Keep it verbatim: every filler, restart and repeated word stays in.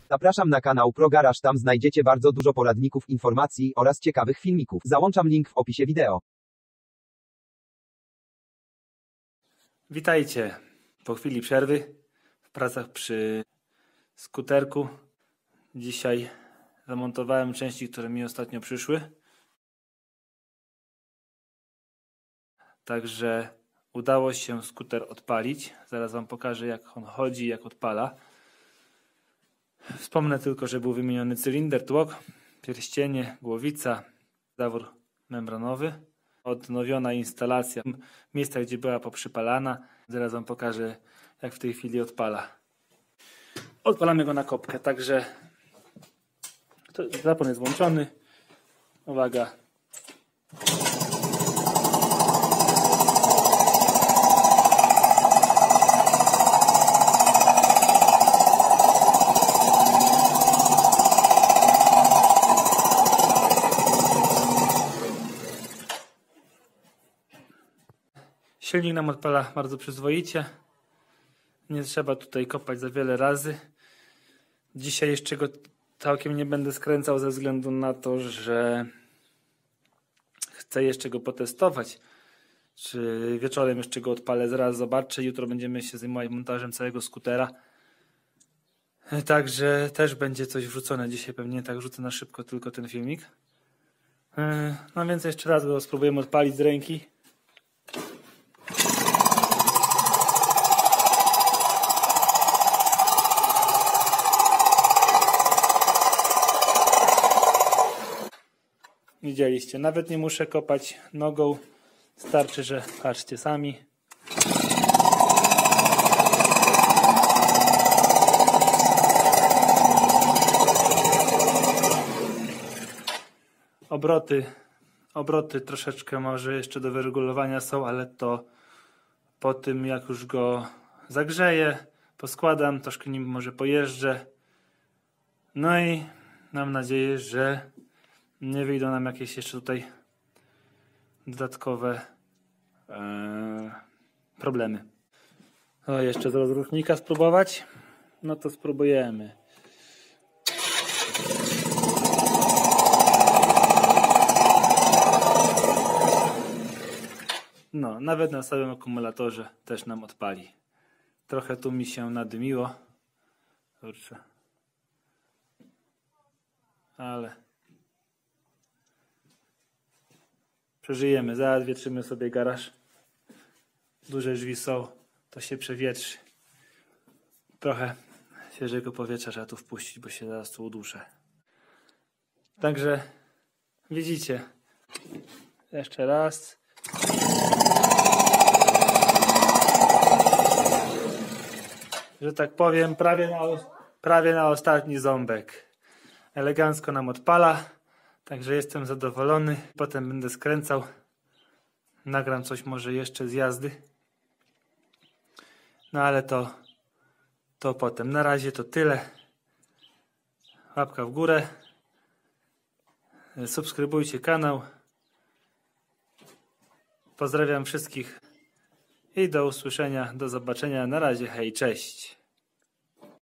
Zapraszam na kanał ProGaraż, tam znajdziecie bardzo dużo poradników, informacji oraz ciekawych filmików. Załączam link w opisie wideo. Witajcie po chwili przerwy w pracach przy skuterku. Dzisiaj zamontowałem części, które mi ostatnio przyszły. Także udało się skuter odpalić. Zaraz Wam pokażę, jak on chodzi, jak odpala. Wspomnę tylko, że był wymieniony cylinder, tłok, pierścienie, głowica, zawór membranowy. Odnowiona instalacja miejsca, gdzie była poprzypalana. Zaraz Wam pokażę, jak w tej chwili odpala. Odpalamy go na kopkę, także zapłon jest włączony. Uwaga. Silnik nam odpala bardzo przyzwoicie. Nie trzeba tutaj kopać za wiele razy. Dzisiaj jeszcze go całkiem nie będę skręcał ze względu na to, że chcę jeszcze go potestować. Czy wieczorem jeszcze go odpalę, zaraz zobaczę. Jutro będziemy się zajmować montażem całego skutera. Także też będzie coś wrzucone. Dzisiaj pewnie tak wrzucę na szybko tylko ten filmik. No więc jeszcze raz go spróbujemy odpalić z ręki. Widzieliście, nawet nie muszę kopać nogą, starczy, że patrzcie sami. Obroty, obroty troszeczkę może jeszcze do wyregulowania są, ale to po tym, jak już go zagrzeję, poskładam, troszkę nim może pojeżdżę. No i mam nadzieję, że nie wyjdą nam jakieś jeszcze tutaj dodatkowe e, problemy. O, jeszcze z rozrusznika spróbować? No to spróbujemy. No, nawet na samym akumulatorze też nam odpali. Trochę tu mi się nadymiło. Kurczę. Ale przeżyjemy, zaraz wietrzymy sobie garaż. Duże drzwi są, to się przewietrzy. Trochę świeżego powietrza trzeba tu wpuścić, bo się zaraz tu uduszę. Także widzicie, jeszcze raz. Że tak powiem, prawie na, prawie na ostatni ząbek. Elegancko nam odpala. Także jestem zadowolony. Potem będę skręcał. Nagram coś może jeszcze z jazdy. No ale to, to potem. Na razie to tyle. Łapka w górę. Subskrybujcie kanał. Pozdrawiam wszystkich. I do usłyszenia. Do zobaczenia. Na razie. Hej, cześć.